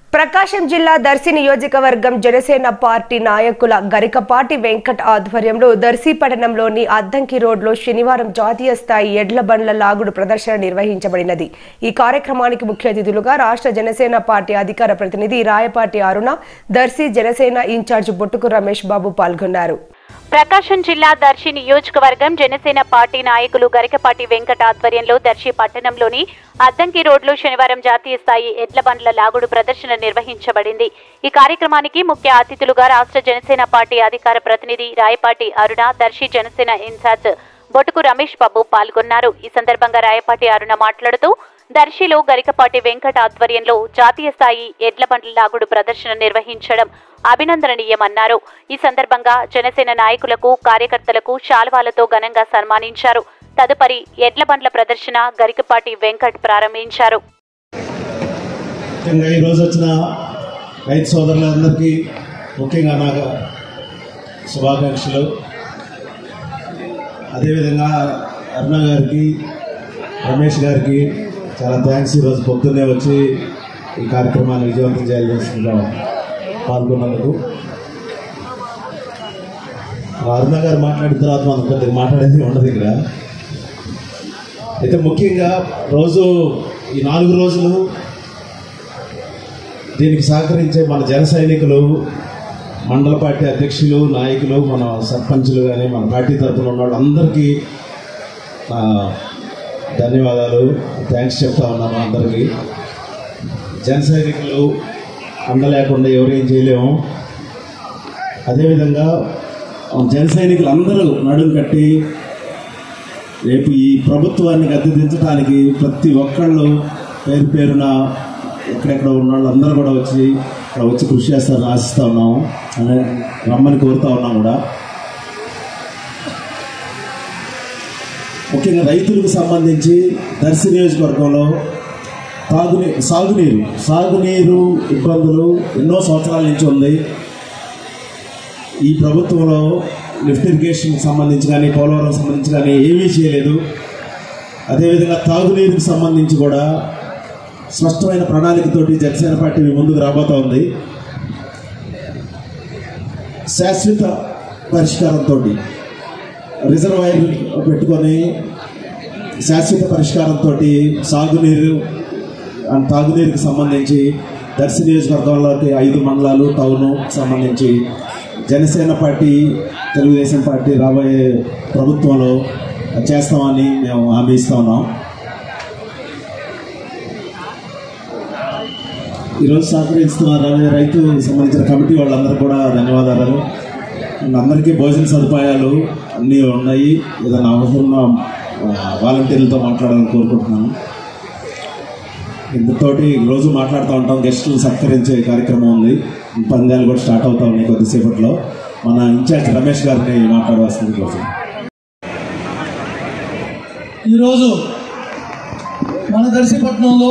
ప్రకాశం జిల్లా దర్శి నియోజకవర్గం జనసేన పార్టీ నాయకుల గరికపాటి వెంకట్ ఆధ్వర్యంలో దర్శి పట్టణంలోని అద్దంకి రోడ్లో శనివారం జాతీయ స్థాయి ఎడ్ల బండ్ల లాగుడు ప్రదర్శన నిర్వహించబడినది. ఈ కార్యక్రమానికి ముఖ్య అతిథులుగా రాష్ట్ర జనసేన పార్టీ అధికార ప్రతినిధి రాయపాటి అరుణ, దర్శి జనసేన ఇన్ఛార్జ్ బొట్టుకు రమేష్ బాబు పాల్గొన్నారు. ప్రకాశం జిల్లా దర్శి నియోజకవర్గం జనసేన పార్టీ నాయకులు గరికపాటి వెంకట్ ఆధ్వర్యంలో దర్శి పట్టణంలోని అద్దంకి రోడ్లో శనివారం జాతీయ స్థాయి ఎడ్ల బండ్ల లాగుడు ప్రదర్శన నిర్వహించబడింది. ఈ కార్యక్రమానికి ముఖ్య అతిథులుగా రాష్ట్ర జనసేన పార్టీ అధికార ప్రతినిధి రాయపాటి అరుణ, దర్శి జనసేన ఇన్ఛార్జ్ బొట్టుకు రమేష్ బాబు పాల్గొన్నారు. ఈ సందర్భంగా రాయపాటి అరుణ మాట్లాడుతూ దర్శిలో గరికపాటి వెంకట్ ఆధ్వర్యంలో జాతీయ స్థాయి ఎడ్ల బండ్ల లాగుడు ప్రదర్శన నిర్వహించడం అభినందనీయమన్నారు. ఈ సందర్భంగా జనసేన నాయకులకు, కార్యకర్తలకు శాల్వాలతో ఘనంగా సన్మానించారు. తదుపరి ఎడ్ల బండ్ల ప్రదర్శన గరికపాటి వెంకట్ ప్రారంభించారు. ఈ రోజు వచ్చిన రైతు సోదరులందరికీ ముఖ్యంగా నా శుభాకాంక్షలు. అదేవిధంగా అరుణ గారికి, రమేష్ గారికి చాలా థ్యాంక్స్. ఈరోజు పొద్దున్నే వచ్చి ఈ కార్యక్రమాన్ని విజయవంతం చేయాల్సిందిగా పాల్గొన్నందుకు. అరుణ గారు మాట్లాడిన తర్వాత మనం కొద్దిగా మాట్లాడేది ఉండదు ఇక్కడ. అయితే ముఖ్యంగా రోజు ఈ 4 రోజులు దీనికి సహకరించే మన జన సైనికులు, మండల పార్టీ అధ్యక్షులు, నాయకులు, మన సర్పంచులు కానీ మన పార్టీ తరఫున ఉన్న వాళ్ళందరికీ ధన్యవాదాలు, థ్యాంక్స్ చెప్తా ఉన్నాను అందరికీ. జన సైనికులు అండ లేకుండా ఎవరేం చేయలేము. అదేవిధంగా జన సైనికులు అందరూ నడుం కట్టి రేపు ఈ ప్రభుత్వాన్ని గద్దెదించడానికి ప్రతి ఒక్కళ్ళు పేరు పేరున ఎక్కడెక్కడ ఉన్న వాళ్ళు అందరూ కూడా వచ్చి కృషి చేస్తారని ఆశిస్తూ ఉన్నాము, అని రమ్మని కోరుతూ ఉన్నాం కూడా. ముఖ్యంగా రైతులకు సంబంధించి దర్శి నియోజకవర్గంలో సాగునీరు ఇబ్బందులు ఎన్నో సంవత్సరాల నుంచి ఉంది. ఈ ప్రభుత్వంలో లిఫ్ట్ ఇరిగేషన్కి సంబంధించి కానీ, పోలవరం సంబంధించి కానీ ఏమీ చేయలేదు. అదేవిధంగా తాగునీరుకి సంబంధించి కూడా స్పష్టమైన ప్రణాళికతోటి జనసేన పార్టీ ముందుకు రాబోతూ ఉంది. శాశ్వత పరిష్కారంతో రిజర్వాయర్ పెట్టుకొని శాశ్వత పరిష్కారంతో తాగునీరుకి సంబంధించి దర్శి నియోజకవర్గంలోకి 5 మండలాలు, టౌను సంబంధించి జనసేన పార్టీ, తెలుగుదేశం పార్టీ రాబోయే ప్రభుత్వంలో చేస్తామని మేము హామీ ఇస్తా ఉన్నాం. ఈరోజు సహకరిస్తున్న రైతు సంబంధించిన కమిటీ వాళ్ళందరూ కూడా ధన్యవాదాలు. అందరికీ భోజన సదుపాయాలు అన్నీ ఉన్నాయి. ఏదైనా అవసరం వాలంటీర్లతో మాట్లాడాలని కోరుకుంటున్నాను. ఇంతతోటి రోజు మాట్లాడుతూ ఉంటాం. గెస్టులు సత్కరించే కార్యక్రమం ఉంది. పందాలు కూడా స్టార్ట్ అవుతా ఉన్నాయి కొద్దిసేపట్లో. మన ఇన్ఛార్జ్ రమేష్ గారిని మాట్లాడవలసింది కోసం. ఈరోజు మన దర్శిపట్నంలో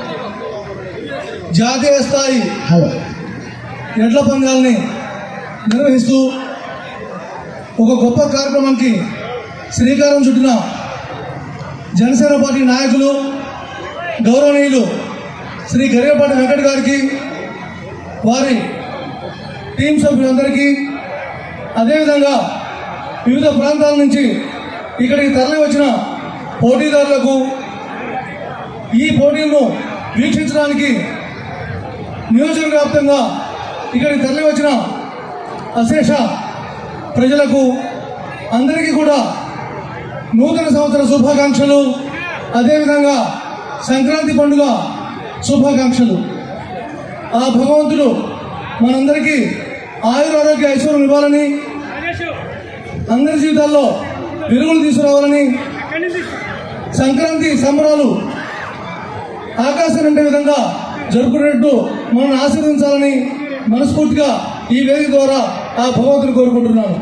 జాతీయ స్థాయి ఎడ్ల పందాలని నిర్వహిస్తూ ఒక గొప్ప కార్యక్రమానికి శ్రీకారం చుట్టిన జనసేన పార్టీ నాయకులు, గౌరవనీయులు శ్రీ గరికపాటి వెంకట్ గారికి, వారి టీం సభ్యులందరికీ, అదేవిధంగా వివిధ ప్రాంతాల నుంచి ఇక్కడికి తరలి వచ్చిన పోటీదారులకు, ఈ పోటీలను వీక్షించడానికి నియోజకవర్గ వ్యాప్తంగా ఇక్కడికి తరలి వచ్చిన అశేష ప్రజలకు అందరికీ కూడా నూతన సంవత్సర శుభాకాంక్షలు, అదేవిధంగా సంక్రాంతి పండుగ శుభాకాంక్షలు. ఆ భగవంతుడు మనందరికీ ఆయురారోగ్య ఐశ్వర్యం ఇవ్వాలని, అందరి జీవితాల్లో వెలుగులు తీసుకురావాలని, సంక్రాంతి సంబరాలు ఆకాశం నిండే విధంగా జరుపుకునేట్టు మనల్ని ఆశీర్వదించాలని మనస్ఫూర్తిగా ఈ వేదిక ద్వారా ఆ భగవంతుని కోరుకుంటున్నాను.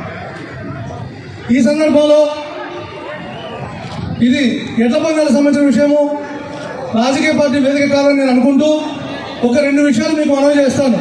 ఈ సందర్భంలో ఇది ఎడ్ల పందాలకు సంబంధించిన విషయము, రాజకీయ పార్టీ వేదిక కాదని నేను అనుకుంటూ ఒక 2 విషయాలు మీకు మనవి చేస్తాను.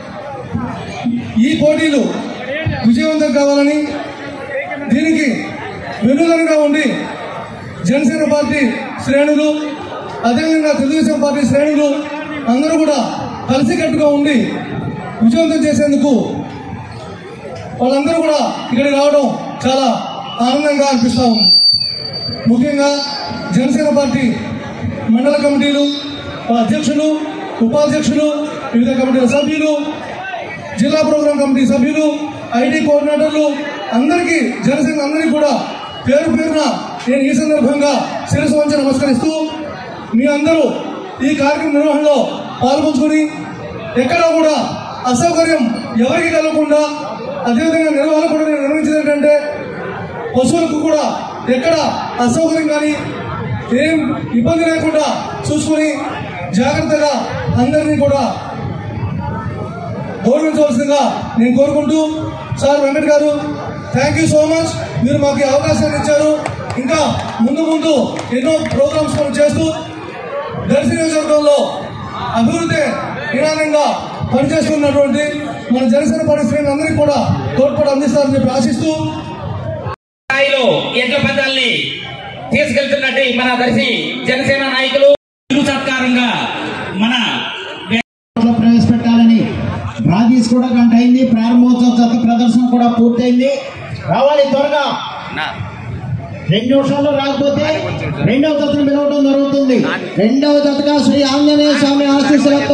ఈ పోటీలు విజయవంతం కావాలని, దీనికి వెన్నుదన్నుగా ఉండి జనసేన పార్టీ శ్రేణులు, అదేవిధంగా తెలుగుదేశం పార్టీ శ్రేణులు అందరూ కూడా కలిసికట్టుగా ఉండి విజయవంతం చేసేందుకు వాళ్ళందరూ కూడా ఇక్కడికి రావడం చాలా ఆనందంగా అనిపిస్తా ఉంది. ముఖ్యంగా జనసేన పార్టీ మండల కమిటీలు, అధ్యక్షులు, ఉపాధ్యక్షులు, వివిధ కమిటీల సభ్యులు, జిల్లా ప్రోగ్రాం కమిటీ సభ్యులు, ఐటీ కోఆర్డినేటర్లు అందరికీ, జనసేన అందరికీ కూడా పేరు పేరున నేను ఈ సందర్భంగా శిరస్సు వంచి నమస్కరిస్తూ మీ అందరూ ఈ కార్యక్రమ నిర్వహణలో పాల్పంచుకుని ఎక్కడా కూడా అసౌకర్యం ఎవరికి కలగకుండా, అదేవిధంగా నిర్వహణ కూడా నేను నిర్వహించేది ఏంటంటే పశువులకు కూడా ఎక్కడ అసౌకర్యం కానీ ఏం ఇబ్బంది లేకుండా చూసుకుని జాగ్రత్తగా అందరినీ కూడా గౌరవించవలసిందిగా నేను కోరుకుంటూ, సార్ వెంకట్ గారు థ్యాంక్ యూ సో మచ్. మీరు మాకు అవకాశాన్ని ఇచ్చారు. ఇంకా ముందు ఎన్నో ప్రోగ్రామ్స్ మనం చేస్తూ దర్శి నియోజకవర్గంలో అభివృద్ధి నిదానంగా పనిచేస్తున్నటువంటి మన జనసేన పార్టీ శ్రేణులందరికీ కూడా తోడ్పాటు అందిస్తారని చెప్పి ఆశిస్తూ స్థాయిలో ఎడ్ల పందాల్ని తీసుకెళ్తున్నట్టు మన దర్శి జనసేన నాయకులు సత్కారంగా మన ప్రవేశపెట్టాలని డ్రా తీసుకోవడం గంట అయింది. ప్రారంభోత్సవ జత ప్రదర్శన కూడా పూర్తయింది. రావాలి త్వరగా. 2 నిమిషాల్లో రాకపోతే రెండవ జతను పిలవడం జరుగుతుంది. రెండవ జతగా శ్రీ ఆంజనేయ స్వామి ఆశీస్సులతో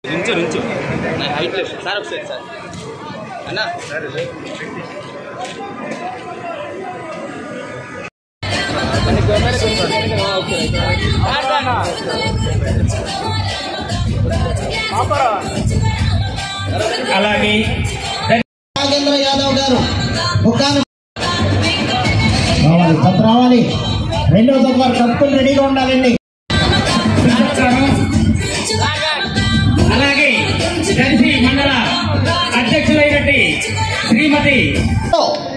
అలాగే నాగేంద్ర యాదవ్ గారు రావాలి, జత రావాలి. రెండవ జత వారు కప్పులు రెడీగా ఉండాలండి. అలాగే దర్శి మండల అధ్యక్షులైనటువంటి శ్రీమతి